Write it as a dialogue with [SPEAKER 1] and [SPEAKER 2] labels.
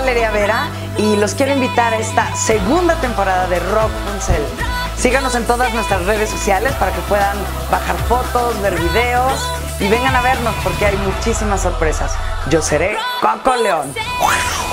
[SPEAKER 1] Galería Vera y los quiero invitar a esta segunda temporada de Rock.cl. Síganos en todas nuestras redes sociales para que puedan bajar fotos, ver videos y vengan a vernos porque hay muchísimas sorpresas. Yo seré Coco León.